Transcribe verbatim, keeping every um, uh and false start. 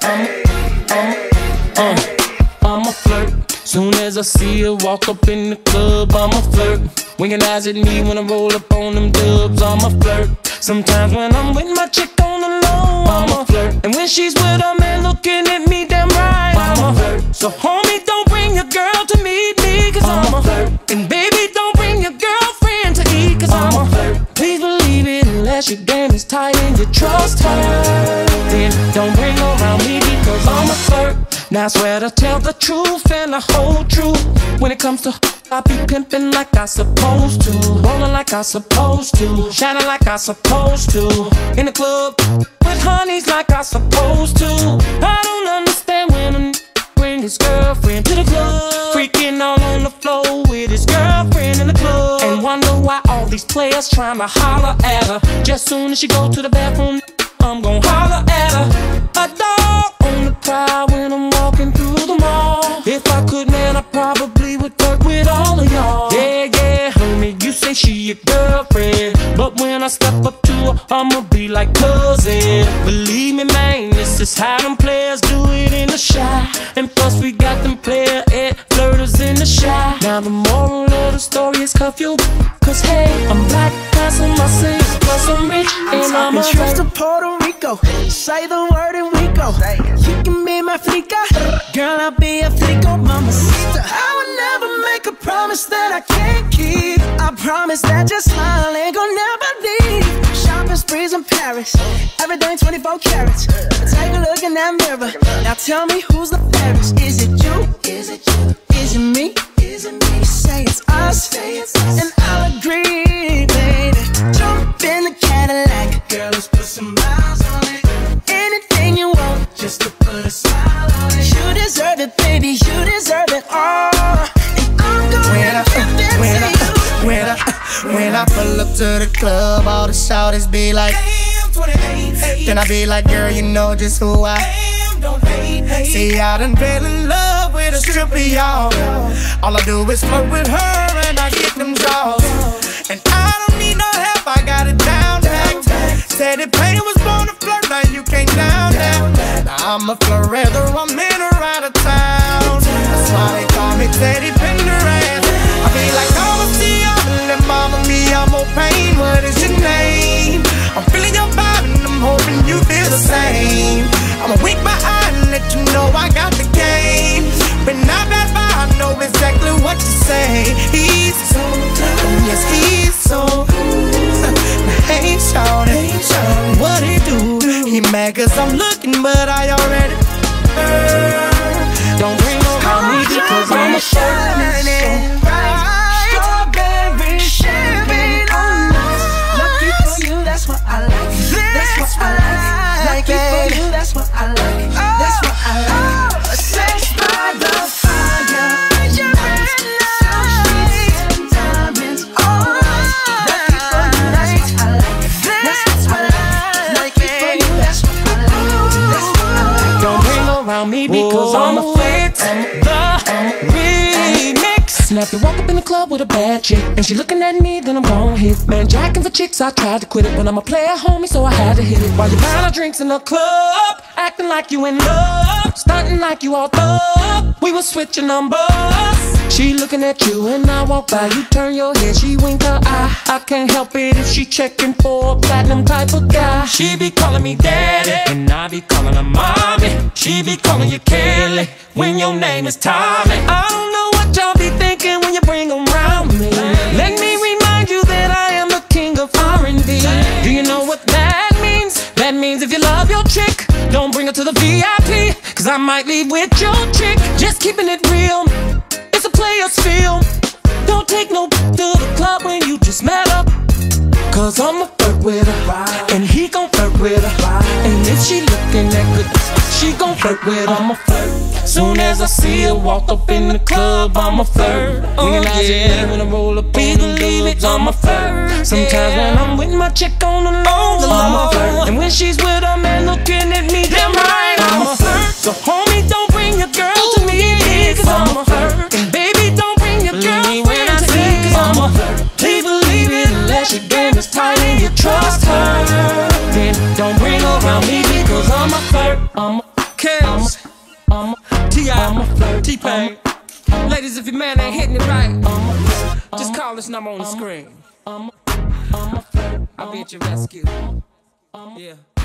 Uh, I'm a flirt. Soon as I see her walk up in the club, I'm a flirt. Winking eyes at me when I roll up on them dubs, I'm a flirt. Sometimes when I'm with my chick on the low, I'm a flirt. And when she's with a man looking at me damn right, I'm a flirt. So homie, don't bring your girl to meet me, cause I'm a flirt. And baby, don't bring your girlfriend to eat, cause I'm a flirt. Please believe it, unless your game is tight and you trust her, then don't bring her around me, because I'm a flirt. Now I swear to tell the truth and the whole truth. When it comes to I be pimping like I supposed to, rolling like I supposed to, shining like I supposed to, in the club with honeys like I supposed to. I don't understand when a bring his girlfriend to the club, freaking all on the floor with his girlfriend in the club, and wonder why all these players trying to holler at her. Just soon as she go to the bathroom, I'm gon' holler at her. A dog on the prowl when I'm walking through the mall. If I could, man, I probably would flirt with all of y'all. Yeah, yeah, homie, you say she your girlfriend, but when I step up to her, I'ma be like cousin. Believe me, man, this is how them players do it in the shot. And plus we got them player and flirters in the shot. Now the moral of the story is cuff you, cause hey, I'm black, passing my sins, plus I'm rich, and I'm a trips to Puerto Rico, say the word and we go. You can be my flica, girl, I'll be a flico, mamacita. I would never make a promise that I can't keep. I promise that your smile ain't gon' never leave. Shopping sprees in Paris, everything twenty-four carats. Take a look in that mirror, now tell me who's the fairest. Is it you? Is it you? Is it me? Is it me? Say it's us, and I'll agree, baby. Jump in the Cadillac, girl, let's put some miles on it. Anything you want, just to put a smile on it. You deserve it, baby, you deserve it all. And I'm gonna when I, give when it I, to you. when I, when I pull up to the club, all the shouters be like, damn, twenty-eight. Then I be like, girl, you know just who I am, don't hate, hate. See, I done fell in love with a stripper, y'all. All I do is flirt with her and I get them jaws. And I don't need no help, I got it down, down. Said it pain was born to flirt, now you can't down, down. Now I'm a flirt, whether I'm in or out of town. That's why they call me Teddy Pendergrass. I be like, oh, see ya, and mama me, I'm more pain. What is your name? I'm feeling your vibe and I'm hoping you feel the same. I'ma wink my eye and let you know I got the game. But not that far, I know exactly what you say. He's so good, yes, he's so good. Hey, shawty, what he do? He mad cause I'm looking, but I already heard. Don't bring around me because I'm a shining bright. Strawberry champagne on us. Lucky for you, that's what I like. That's what I like. Lucky for you, that's what I like. That's what I like. Sex by the fire. So sweet and diamonds on us. Lucky for you, that's what I like. That's what I like. Lucky for you, that's what I like. That's what I like. Don't bring around me because I'm a flirt. The remix. Now if you walk up in the club with a bad chick and she looking at me, then I'm gon' hit. Man, jacking for chicks, I tried to quit it, but I'm a player, homie, so I had to hit it. While you buying our drinks in the club, acting like you in love, stunting like you all thug. We was switching numbers. She looking at you and I walk by, you turn your head, she wink her eye. I can't help it if she checking for a platinum type of guy. She be calling me daddy and I be calling her mommy. She be calling you Kelly when your name is Tommy. I don't know what y'all be thinking when you bring them around me. Let me remind you that I am the king of R and B. Do you know what that means? That means if you love your chick, don't bring her to the V I P, cause I might leave with your chick. Just keeping it real, it's a player's field. Don't take no to the club when you just met up, cause I'ma flirt with her and he gon' flirt with her. And if she looking that good, she gon' flirt with her. I'ma flirt. Soon as I see her walk up in the club, I'ma flirt. Oh yeah, when I roll up on them dubs, I'ma flirt. Sometimes when I'm with my chick on the low, I'ma flirt. And when she's with her man looking at me, damn right, I'ma flirt. So homie, don't bring your girl to me, cause I'ma flirt. And baby, don't bring your girlfriend to me, cause I'ma flirt. Please believe it, unless your game is tight and you trust her, then don't bring her around me because I'm a flirt. I'm a kid. T-Pain. Ladies, if your man ain't hitting it right, just call this number on the screen. I'll be at your rescue. Yeah.